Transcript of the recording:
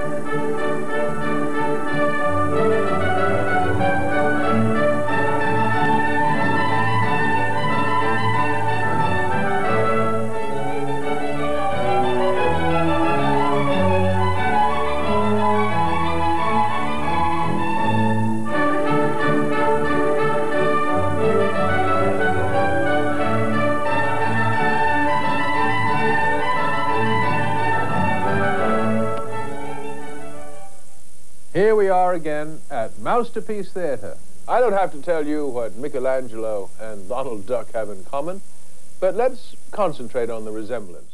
Here we are again at Mousterpiece Theatre. I don't have to tell you what Michelangelo and Donald Duck have in common, but let's concentrate on the resemblance.